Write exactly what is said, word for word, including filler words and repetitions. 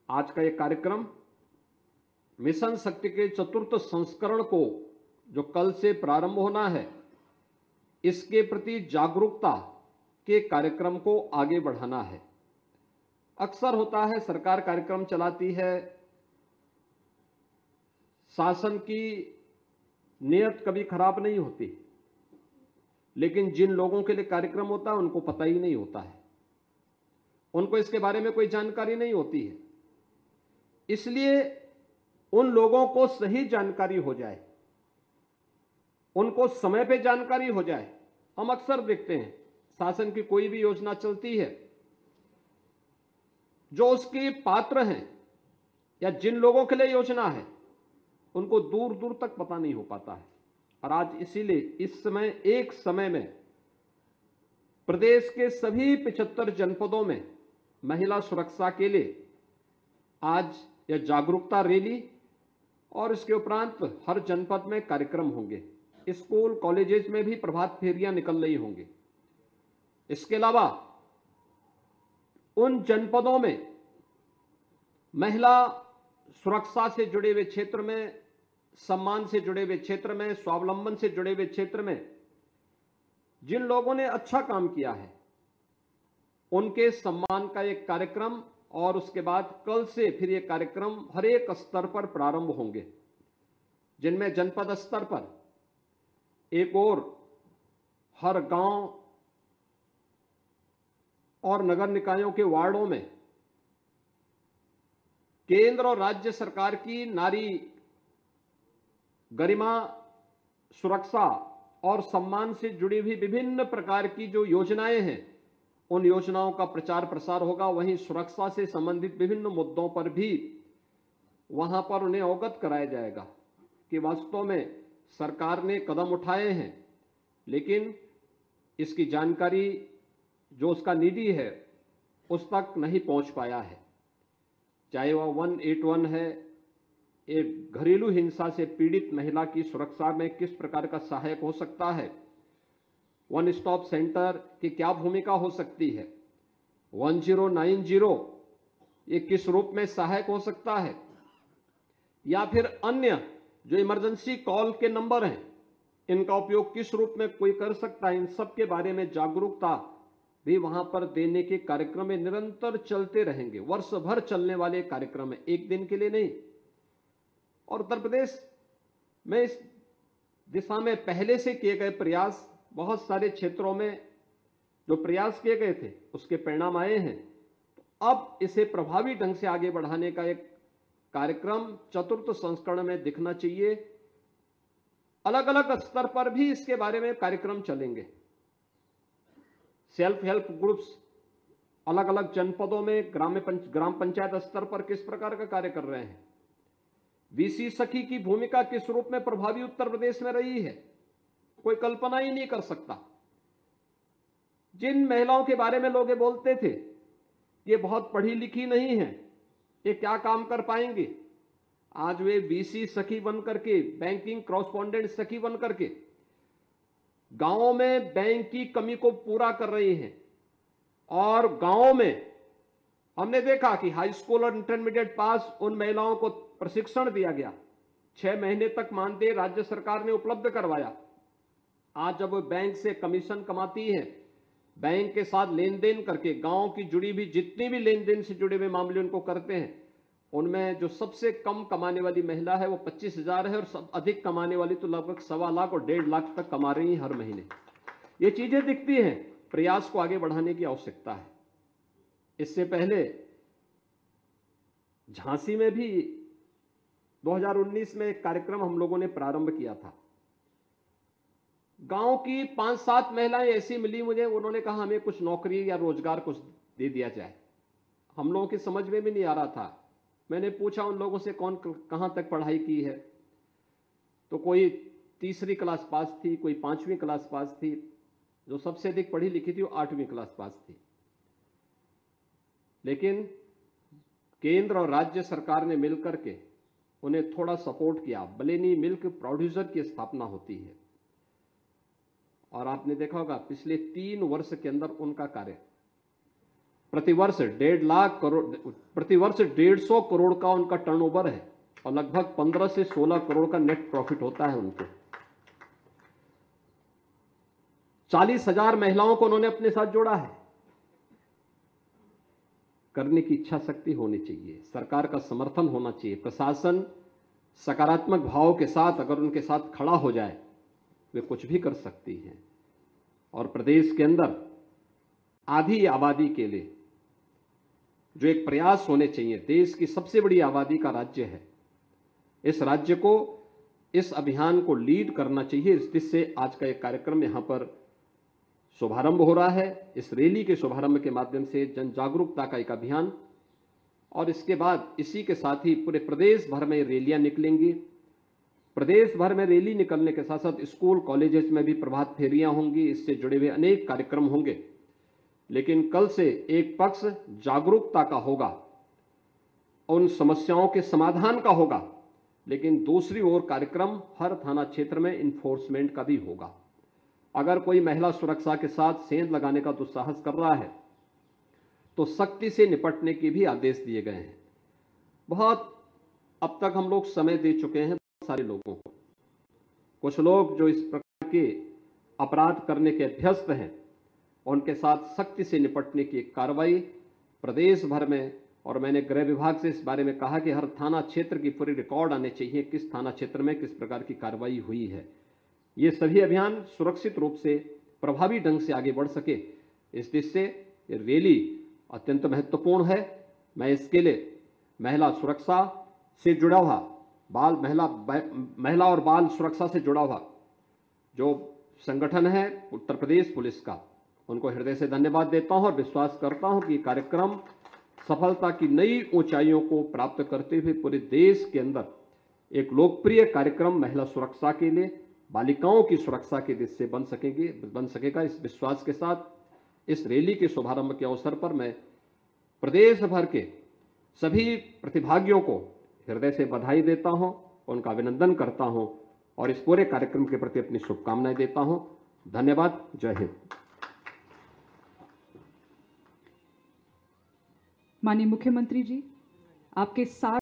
आज का ये कार्यक्रम मिशन शक्ति के चतुर्थ संस्करण को जो कल से प्रारंभ होना है, इसके प्रति जागरूकता के कार्यक्रम को आगे बढ़ाना है। अक्सर होता है सरकार कार्यक्रम चलाती है, शासन की नीयत कभी खराब नहीं होती, लेकिन जिन लोगों के लिए कार्यक्रम होता है उनको पता ही नहीं होता है, उनको इसके बारे में कोई जानकारी नहीं होती है। इसलिए उन लोगों को सही जानकारी हो जाए, उनको समय पे जानकारी हो जाए। हम अक्सर देखते हैं शासन की कोई भी योजना चलती है, जो उसके पात्र हैं या जिन लोगों के लिए योजना है उनको दूर दूर तक पता नहीं हो पाता है। और आज इसीलिए इस समय एक समय में प्रदेश के सभी पचहत्तर जनपदों में महिला सुरक्षा के लिए आज यह जागरूकता रैली और इसके उपरांत हर जनपद में कार्यक्रम होंगे। स्कूल कॉलेजेस में भी प्रभात फेरियां निकल रही होंगी। इसके अलावा उन जनपदों में महिला सुरक्षा से जुड़े हुए क्षेत्र में, सम्मान से जुड़े हुए क्षेत्र में, स्वावलंबन से जुड़े हुए क्षेत्र में जिन लोगों ने अच्छा काम किया है, उनके सम्मान का एक कार्यक्रम और उसके बाद कल से फिर ये कार्यक्रम हर एक स्तर पर प्रारंभ होंगे, जिनमें जनपद स्तर पर एक और हर गांव और नगर निकायों के वार्डों में केंद्र और राज्य सरकार की नारी गरिमा, सुरक्षा और सम्मान से जुड़ी हुई विभिन्न प्रकार की जो योजनाएं हैं, उन योजनाओं का प्रचार प्रसार होगा। वहीं सुरक्षा से संबंधित विभिन्न मुद्दों पर भी वहां पर उन्हें अवगत कराया जाएगा कि वास्तव में सरकार ने कदम उठाए हैं, लेकिन इसकी जानकारी जो उसका निधि है उस तक नहीं पहुंच पाया है। चाहे वह वन एट वन है, एक घरेलू हिंसा से पीड़ित महिला की सुरक्षा में किस प्रकार का सहायक हो सकता है, वन स्टॉप सेंटर की क्या भूमिका हो सकती है, वन जीरो नाइन जीरो ये किस रूप में सहायक हो सकता है, या फिर अन्य जो इमरजेंसी कॉल के नंबर हैं इनका उपयोग किस रूप में कोई कर सकता है, इन सब के बारे में जागरूकता भी वहां पर देने के कार्यक्रम में निरंतर चलते रहेंगे। वर्ष भर चलने वाले कार्यक्रम है, एक दिन के लिए नहीं। और उत्तर प्रदेश में इस दिशा में पहले से किए गए प्रयास, बहुत सारे क्षेत्रों में जो प्रयास किए गए थे उसके परिणाम आए हैं। अब इसे प्रभावी ढंग से आगे बढ़ाने का एक कार्यक्रम चतुर्थ संस्करण में दिखना चाहिए। अलग अलग स्तर पर भी इसके बारे में कार्यक्रम चलेंगे। सेल्फ हेल्प ग्रुप्स अलग अलग जनपदों में ग्राम पंच, ग्राम पंचायत स्तर पर किस प्रकार का कार्य कर रहे हैं, वीसी सखी की भूमिका किस रूप में प्रभावी उत्तर प्रदेश में रही है, कोई कल्पना ही नहीं कर सकता। जिन महिलाओं के बारे में लोग बोलते थे ये बहुत पढ़ी लिखी नहीं है, ये क्या काम कर पाएंगे, आज वे वीसी सखी बन करके, बैंकिंग कॉरेस्पॉन्डेंट सखी बन करके गांवों में बैंक की कमी को पूरा कर रही हैं। और गांवों में हमने देखा कि हाई स्कूल और इंटरमीडिएट पास उन महिलाओं को प्रशिक्षण दिया गया, छह महीने तक मानदेय राज्य सरकार ने उपलब्ध करवाया। आज जब वो बैंक से कमीशन कमाती है, बैंक के साथ लेन देन करके गांव की जुड़ी भी जितनी भी लेन देन से जुड़े हुए मामले उनको करते हैं, उनमें जो सबसे कम कमाने वाली महिला है वो पच्चीस हजार है और सब अधिक कमाने वाली तो लगभग सवा लाख और डेढ़ लाख तक कमा रही हैं हर महीने। ये चीजें दिखती हैं, प्रयास को आगे बढ़ाने की आवश्यकता है। इससे पहले झांसी में भी दो हज़ार उन्नीस में एक कार्यक्रम हम लोगों ने प्रारंभ किया था। गांव की पांच सात महिलाएं ऐसी मिली मुझे, उन्होंने कहा हमें कुछ नौकरी या रोजगार कुछ दे दिया जाए। हम लोगों की समझ में भी नहीं आ रहा था। मैंने पूछा उन लोगों से कौन कहां तक पढ़ाई की है, तो कोई तीसरी क्लास पास थी, कोई पांचवी क्लास पास थी, जो सबसे अधिक पढ़ी लिखी थी वो आठवीं क्लास पास थी। लेकिन केंद्र और राज्य सरकार ने मिलकर के उन्हें थोड़ा सपोर्ट किया। बलेनी मिल्क प्रोड्यूसर की स्थापना होती है और आपने देखा होगा पिछले तीन वर्ष के अंदर उनका कार्य प्रतिवर्ष डेढ़ लाख करोड़ प्रतिवर्ष डेढ़ सौ करोड़ का उनका टर्नओवर है और लगभग पंद्रह से सोलह करोड़ का नेट प्रॉफिट होता है उनको। चालीस हजार महिलाओं को उन्होंने अपने साथ जोड़ा है। करने की इच्छा शक्ति होनी चाहिए, सरकार का समर्थन होना चाहिए, प्रशासन सकारात्मक भाव के साथ अगर उनके साथ खड़ा हो जाए वे कुछ भी कर सकती हैं। और प्रदेश के अंदर आधी आबादी के लिए जो एक प्रयास होने चाहिए, देश की सबसे बड़ी आबादी का राज्य है, इस राज्य को इस अभियान को लीड करना चाहिए। इस दिशा से आज का एक कार्यक्रम यहां पर शुभारंभ हो रहा है। इस रैली के शुभारंभ के माध्यम से जन जागरूकता का एक अभियान, और इसके बाद इसी के साथ ही पूरे प्रदेश भर में रैलियां निकलेंगी। प्रदेश भर में रैली निकलने के साथ साथ स्कूल कॉलेजेस में भी प्रभात फेरियां होंगी, इससे जुड़े हुए अनेक कार्यक्रम होंगे। लेकिन कल से एक पक्ष जागरूकता का होगा, उन समस्याओं के समाधान का होगा, लेकिन दूसरी ओर कार्यक्रम हर थाना क्षेत्र में इन्फोर्समेंट का भी होगा। अगर कोई महिला सुरक्षा के साथ सेंध लगाने का दुस्साहस कर रहा है तो सख्ती से निपटने के भी आदेश दिए गए हैं। बहुत अब तक हम लोग समय दे चुके हैं बहुत सारे लोगों को। कुछ लोग जो इस प्रकार के अपराध करने के अभ्यस्त हैं, उनके साथ सख्ती से निपटने की एक कार्रवाई प्रदेश भर में, और मैंने गृह विभाग से इस बारे में कहा कि हर थाना क्षेत्र की पूरी रिकॉर्ड आने चाहिए, किस थाना क्षेत्र में किस प्रकार की कार्रवाई हुई है। ये सभी अभियान सुरक्षित रूप से प्रभावी ढंग से आगे बढ़ सके, इस दिशा से रैली अत्यंत महत्वपूर्ण है। मैं इसके लिए महिला सुरक्षा से जुड़ा हुआ बाल महिला महिला और बाल सुरक्षा से जुड़ा हुआ जो संगठन है उत्तर प्रदेश पुलिस का, उनको हृदय से धन्यवाद देता हूं और विश्वास करता हूं कि कार्यक्रम सफलता की नई ऊंचाइयों को प्राप्त करते हुए पूरे देश के अंदर एक लोकप्रिय कार्यक्रम महिला सुरक्षा के लिए, बालिकाओं की सुरक्षा के दिशा से बन सकेंगे बन सकेगा। इस विश्वास के साथ इस रैली के शुभारंभ के अवसर पर मैं प्रदेश भर के सभी प्रतिभागियों को हृदय से बधाई देता हूं, उनका अभिनंदन करता हूं और इस पूरे कार्यक्रम के प्रति अपनी शुभकामनाएं देता हूं। धन्यवाद। जय हिंद। माननीय मुख्यमंत्री जी, आपके साथ